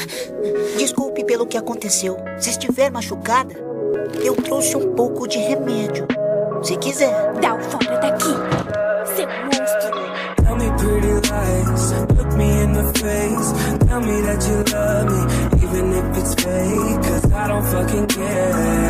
Desculpe pelo que aconteceu. Se estiver machucada, eu trouxe um pouco de remédio. Se quiser. Dá o fora daqui, seu monstro. Tell me pretty lies, look me in the face. Tell me that you love me, even if it's fake. Cause I don't fucking care.